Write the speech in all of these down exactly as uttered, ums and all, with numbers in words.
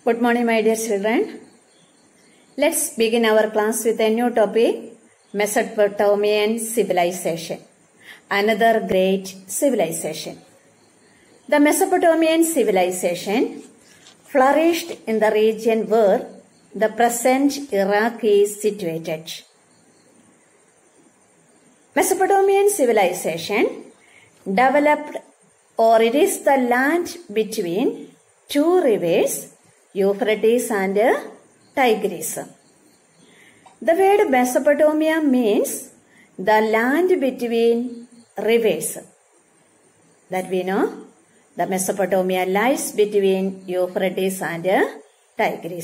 Good morning, my dear children. Let's begin our class with a new topic, Mesopotamian civilization, another great civilization. The Mesopotamian civilization flourished in the region where the present Iraq is situated. Mesopotamian civilization developed, or it is the land between two rivers, Euphrates and Tigris. The word Mesopotamia means the land between rivers. That we know, the Mesopotamia lies between Euphrates and Tigris.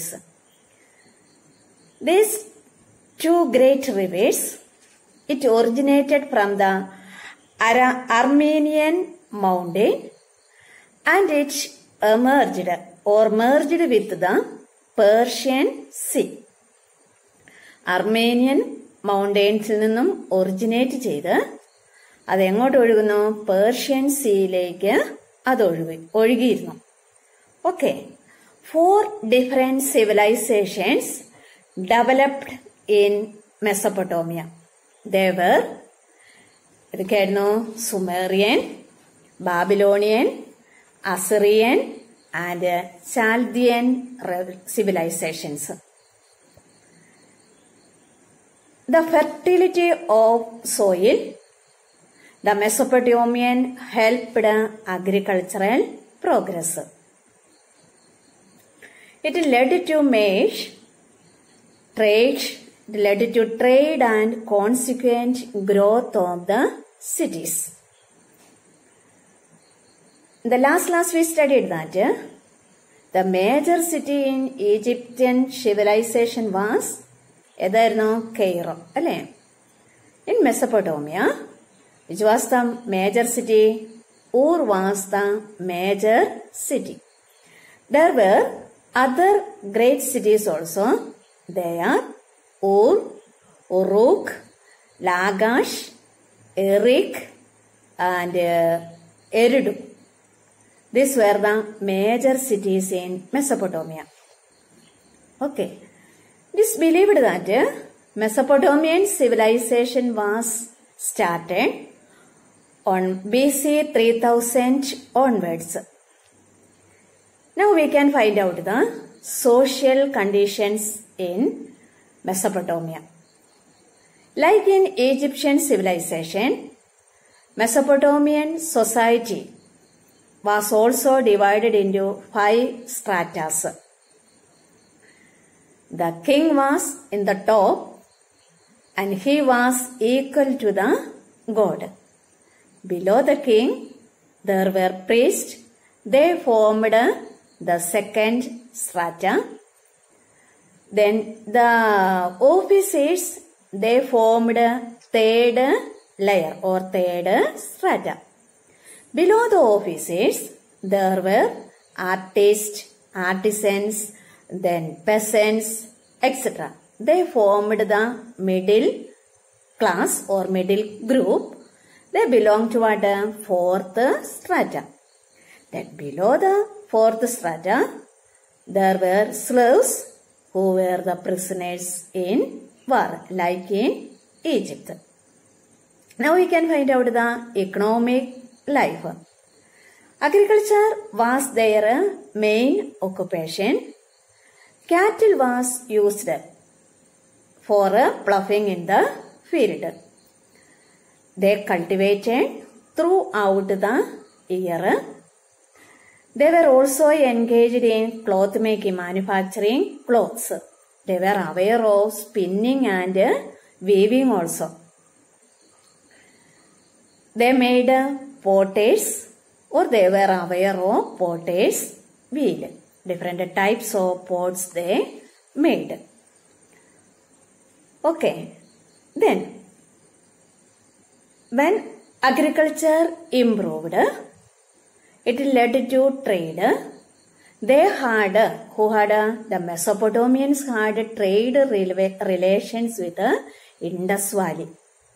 These two great rivers, it originated from the Ara- Armenian mountain and it emerged or merged with the Persian Sea. Armenian mountains നിന്നും originate ചെയ്ത് അതെങ്ങോട്ട് ഒഴുകുന്നു? Persian സീയിലേക്ക് അത് ഒഴുകി ഒഴുകിയിരുന്നു. Okay, four different civilizations developed in Mesopotamia. They were ഇതൊക്കെയായിരുന്നു Sumerian, Babylonian, Assyrian and Chaldean civilizations. The fertility of soil, the Mesopotamian helped agricultural progress. It led to maize, trade, it led to trade and consequent growth of the cities. In the last class we studied that uh, the major city in Egyptian civilization was Edarno, Cairo. In Mesopotamia, which was the major city, Ur was the major city. There were other great cities also. They are Ur, Uruk, Lagash, Erech and uh, Eridu. These were the major cities in Mesopotamia. Okay. It is believed that Mesopotamian civilization was started on B C three thousand onwards. Now we can find out the social conditions in Mesopotamia. Like in Egyptian civilization, Mesopotamian society was also divided into five stratas. The king was in the top and he was equal to the god. Below the king there were priests. They formed the second strata. Then the officers, they formed third layer or third strata. Below the officers, there were artists, artisans, then peasants, et cetera. They formed the middle class or middle group. They belonged to what? Fourth strata. Then below the fourth strata, there were slaves who were the prisoners in war, like in Egypt. Now we can find out the economic life. Agriculture was their main occupation. Cattle was used for ploughing in the field. They cultivated throughout the year. They were also engaged in cloth making, manufacturing clothes. They were aware of spinning and weaving also. They made potters, or they were aware of potters wheel. Different types of pots they made. Okay. Then, when agriculture improved, it led to trade. They had, who had, the Mesopotamians had trade relations with the Indus Valley.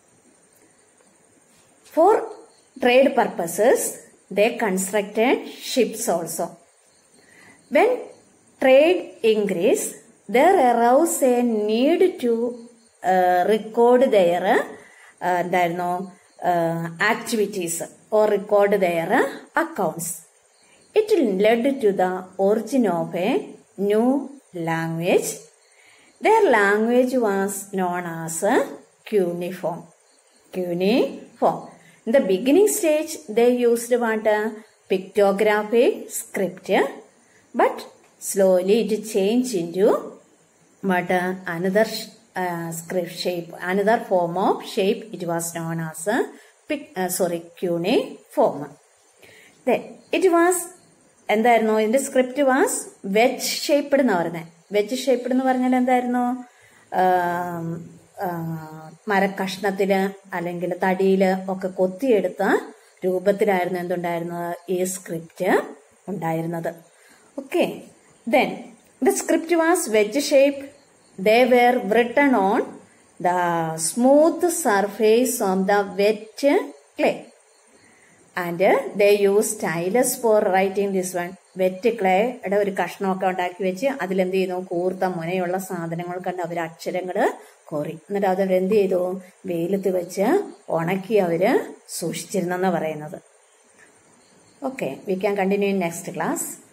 For trade purposes, they constructed ships also. When trade increase, there arose a need to uh, record their uh, എന്തായിരുന്നു activities or record their accounts. It led to the origin of a new language. Their language was known as cuneiform. Cuneiform. In the beginning stage, they used what? Pictographic script, but slowly it changed into what? Another uh, script shape, another form of shape. It was known as a pic, uh, sorry, cuneiform. Then it was, എന്തായിരുന്നു ഇതിന്റെ script was veg shaped എന്ന് പറഞ്ഞത്. Veg shaped എന്ന് പറഞ്ഞാൽ എന്തായിരുന്നു? മരക്കഷ്ണത്തില് അല്ലെങ്കിൽ തടിയില് ഒക്കെ കൊത്തിയെടുത്ത രൂപത്തിലായിരുന്നു എന്തുണ്ടായിരുന്നത്? ഈ സ്ക്രിപ്റ്റ് ഉണ്ടായിരുന്നത്. Okay, then the script was wedge shape. They were written on the smooth surface of the wet clay. And they use stylus for writing this one. Wet ക്ലേയുടെ ഒരു കഷ്ണമൊക്കെ ഉണ്ടാക്കി വെച്ച് അതിലെന്ത് ചെയ്യുന്നു? കൂർത്ത മുനയുള്ള സാധനങ്ങൾ കണ്ട് അവർ അക്ഷരങ്ങള് കോറി. എന്നിട്ട് അവരെന്ത് ചെയ്തു? വെയിലത്ത് വെച്ച് ഉണക്കി അവര് സൂക്ഷിച്ചിരുന്നെന്ന് പറയുന്നത്. Okay, we can continue in next class.